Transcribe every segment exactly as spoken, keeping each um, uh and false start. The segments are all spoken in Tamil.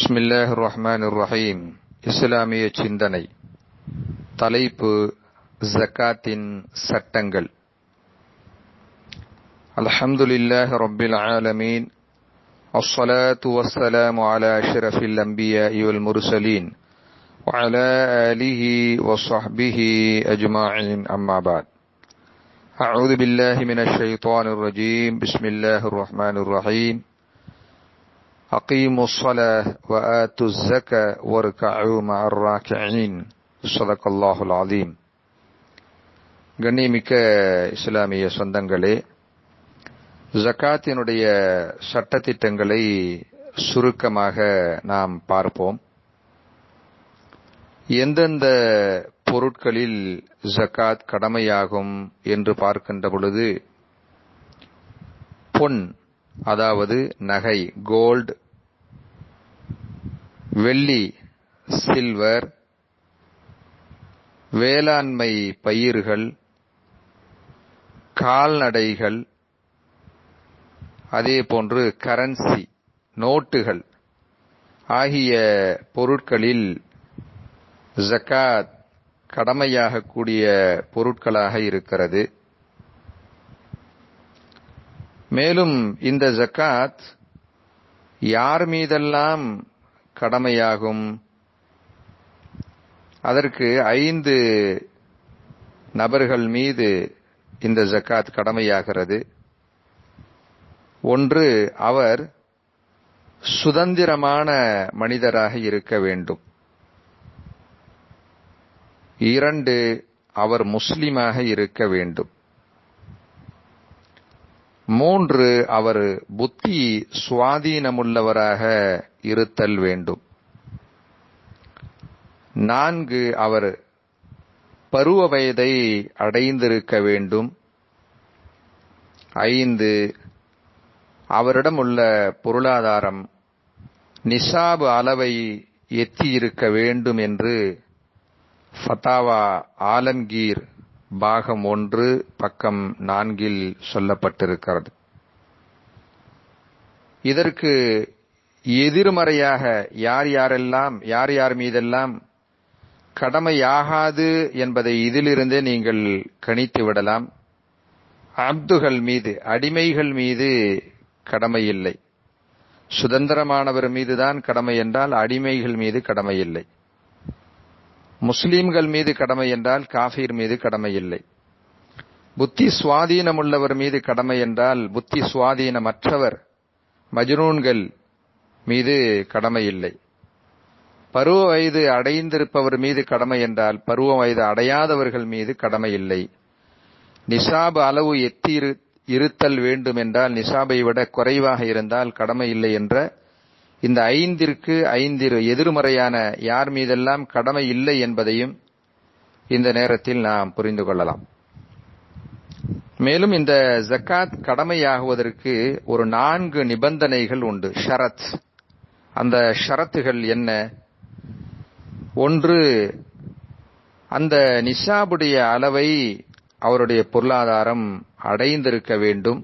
பிஸ்மில்லாஹிர் ரஹ்மானிர் ரஹீம். இஸ்லாமிய சிந்தனை. தலைப்பு ஜகாத்தின் சட்டங்கள். அல்ஹம்துலில்லாஹி ரப்பில் ஆலமீன். அஸ்ஸலாத்து வஸ்ஸலாமு அலா அஷ்ரஃபில் அன்பியாஇ வல் முர்சலீன் வ அலா ஆலிஹி வ ஸஹ்பிஹி அஜ்மஈன். அம்மா பஅத். அஊது பில்லாஹி மினஷ் ஷைத்தானிர் ரஜீம். பிஸ்மில்லாஹிர் ரஹ்மானிர் ரஹீம். அகீமுஸ் ஸலாஹ வ ஆத்துஸ் ஸகாத வர்கஉ மஅர் ராக்கிஈன். ஸதகல்லாஹுல் அஸீம். கண்ணியமிக்க இஸ்லாமிய சொந்தங்களே, ஜகாத்தினுடைய சட்டதிட்டங்களை சுருக்கமாக நாம் பார்ப்போம். எந்தெந்த பொருட்களில் ஜகாத் கடமையாகும் என்று பார்க்கின்ற பொழுது, பொன் அதாவது நகை, கோல்டு, வெள்ளி, சில்வர், வேளாண்மை பயிர்கள், கால்நடைகள், அதே போன்று கரன்சி, நோட்டுகள் ஆகிய பொருட்களில் ஜகாத் கடமையாகக்கூடிய பொருட்களாக இருக்கிறது. மேலும் இந்த ஜகாத் யார் மீதெல்லாம் கடமையாகும்? அதற்கு ஐந்து நபர்கள் மீது இந்த ஜகாத் கடமையாகிறது. ஒன்று, அவர் சுதந்திரமான மனிதராக இருக்க வேண்டும். இரண்டு, அவர் முஸ்லிமாக இருக்க வேண்டும். மூன்று, அவர் புத்தி சுவாதீனமுள்ளவராக இருத்தல் வேண்டும். நான்கு, அவர் பருவ வயதை அடைந்திருக்க வேண்டும். ஐந்து, அவரிடம் உள்ள பொருளாதாரம் நிசாபு அளவை எட்டியிருக்க வேண்டும் என்று ஃபதாவா ஆலம்கீர் பாகம் ஒன்று பக்கம் நான்கில் சொல்லப்பட்டிருக்கிறது. இதற்கு எதிர்மறையாக யார் யாரெல்லாம் யார் யார் மீதெல்லாம் கடமையாகாது என்பதை இதிலிருந்தே நீங்கள் கணித்து விடலாம். அப்துகள் மீது, அடிமைகள் மீது கடமை இல்லை. சுதந்திரமானவர் மீதுதான் கடமை என்றால் அடிமைகள் மீது கடமை இல்லை. முஸ்லிம்கள் மீது கடமை என்றால் காஃபிர் மீது கடமை இல்லை. புத்தி சுவாதீனமுள்ளவர் மீது கடமை என்றால் புத்தி சுவாதீனமற்றவர் மஜ்னூன்கள் மீது கடமை இல்லை. பருவ வயது அடைந்திருப்பவர் மீது கடமை என்றால் பருவ வயது அடையாதவர்கள் மீது கடமை இல்லை. நிசாபு அளவு எத்தி இருத்தல் வேண்டும் என்றால் நிசாபை விட குறைவாக இருந்தால் கடமை இல்லை என்ற இந்த ஐந்திற்கு ஐந்து எதிர்மறையான யார் மீதெல்லாம் கடமை இல்லை என்பதையும் இந்த நேரத்தில் நாம் புரிந்து கொள்ளலாம். மேலும் இந்த ஜகாத் கடமையாகுவதற்கு ஒரு நான்கு நிபந்தனைகள் உண்டு, ஷரத். அந்த ஷரத்துகள் என்ன? ஒன்று, அந்த நிசாபுடைய அளவை அவருடைய பொருளாதாரம் அடைந்திருக்க வேண்டும்.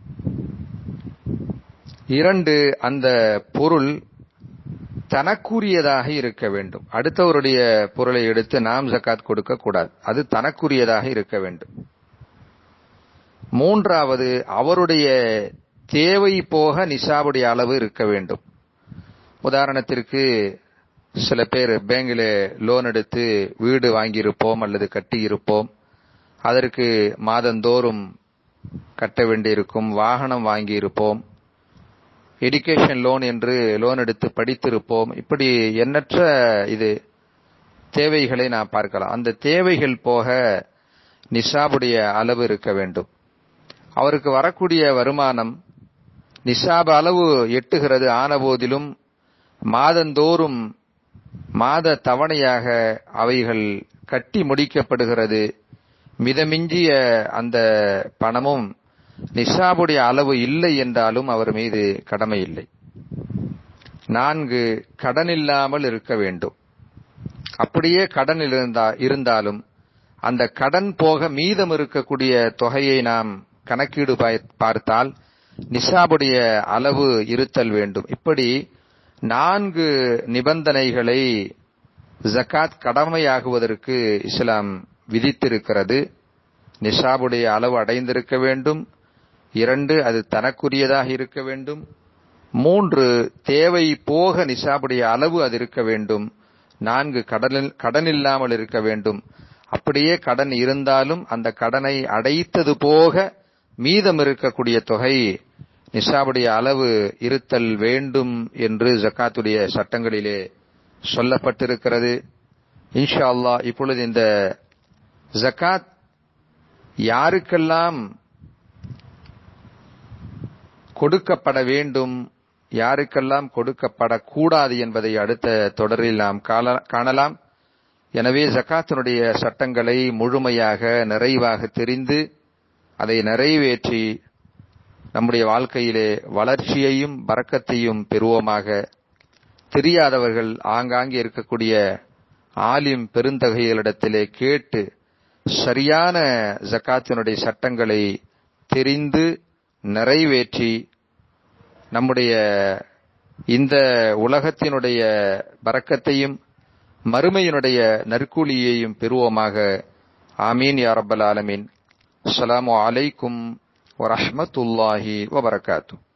இரண்டு, அந்த பொருள் தனக்குரியதாக இருக்க வேண்டும். அடுத்தவருடைய பொருளை எடுத்து நாம் ஜகாத் கொடுக்க கூடாது, அது தனக்குரியதாக இருக்க வேண்டும். மூன்றாவது, அவருடைய தேவை போக நிசாபுடைய அளவு இருக்க வேண்டும். உதாரணத்திற்கு சில பேர் பேங்கில் லோன் எடுத்து வீடு வாங்கியிருப்போம் அல்லது கட்டி இருப்போம். அதற்கு மாதந்தோறும் கட்ட வேண்டியிருக்கும். வாகனம் வாங்கியிருப்போம். எஜுகேஷன் லோன் என்று லோன் எடுத்து படித்திருப்போம். இப்படி எண்ணற்ற இது தேவைகளை நாம் பார்க்கலாம். அந்த தேவைகள் போக நிசாபுடைய அளவு இருக்க வேண்டும். அவருக்கு வரக்கூடிய வருமானம் நிசாபு அளவு எட்டுகிறது ஆன போதிலும் மாதந்தோறும் மாத தவணையாக அவைகள் கட்டி முடிக்கப்படுகிறது. மிதமிஞ்சிய அந்த பணமும் நிசாபுடைய அளவு இல்லை என்றாலும் அவர் மீது கடமை இல்லை. நான்கு, கடன் இல்லாமல் இருக்க வேண்டும். அப்படியே கடன் இருந்தாலும் அந்த கடன் போக மீதம் இருக்கக்கூடிய தொகையை நாம் கணக்கீடு பார்த்தால் நிசாபுடைய அளவு இருத்தல் வேண்டும். இப்படி நான்கு நிபந்தனைகளை ஜகாத் கடமையாகுவதற்கு இஸ்லாம் விதித்திருக்கிறது. நிசாபுடைய அளவு அடைந்திருக்க வேண்டும். இரண்டு, அது தனக்குரியதாக இருக்க வேண்டும். மூன்று, தேவை போக நிசாபுடைய அளவு அது இருக்க வேண்டும். நான்கு, கடன் கடன் இல்லாமல் இருக்க வேண்டும். அப்படியே கடன் இருந்தாலும் அந்த கடனை அடைத்தது போக மீதம் இருக்கக்கூடிய தொகை நிசாபுடைய அளவு இருத்தல் வேண்டும் என்று ஜகாத்துடைய சட்டங்களிலே சொல்லப்பட்டிருக்கிறது. இன்ஷா அல்லாஹ் இப்பொழுது இந்த ஜகாத் யாருக்கெல்லாம் கொடுக்கப்பட வேண்டும், யாருக்கெல்லாம் கொடுக்கப்படக்கூடாது என்பதை அடுத்த தொடரில் நாம் காணலாம். எனவே ஜகாத்தினுடைய சட்டங்களை முழுமையாக நிறைவாக தெரிந்து அதை நிறைவேற்றி நம்முடைய வாழ்க்கையிலே வளர்ச்சியையும் பரக்கத்தையும் பெறுவோமாக. தெரியாதவர்கள் ஆங்காங்கே இருக்கக்கூடிய ஆலிம் பெருந்தகைகளிடத்திலே கேட்டு சரியான ஜகாத்தினுடைய சட்டங்களை தெரிந்து நிறைவேற்றி நம்முடைய இந்த உலகத்தினுடைய பரக்கத்தையும் மறுமையினுடைய நற்கூலியையும் பெறுவோமாக. ஆமீன் யா ரப்பல் ஆலமீன். அஸ்ஸலாமு அலைக்கும் வரஹ்மத்துல்லாஹி வபரகாத்துஹு.